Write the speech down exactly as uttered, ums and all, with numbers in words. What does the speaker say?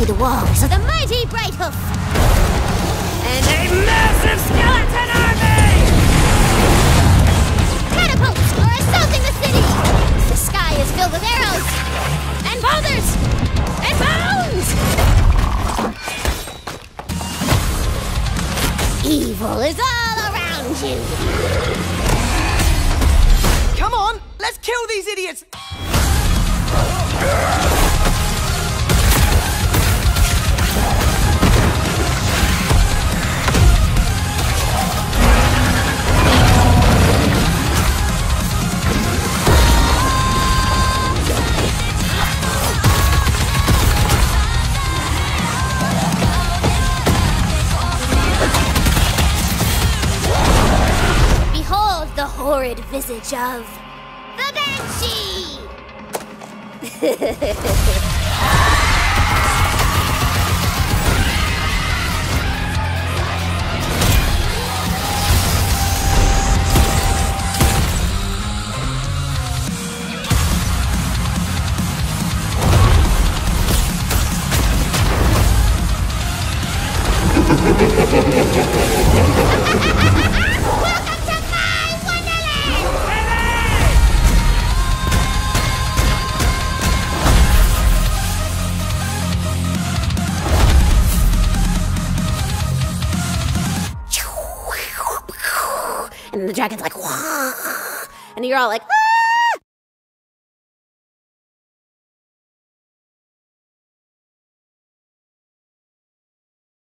the walls of the mighty Bright Hoof. And a massive skeleton army! Catapults are assaulting the city! The sky is filled with arrows! And boulders! And bones! Evil is all around you! Come on, let's kill these idiots! Behold the horrid visage of the Banshee! Welcome to my Wonderlands! And the dragon's like, wah! And you're all like, ah!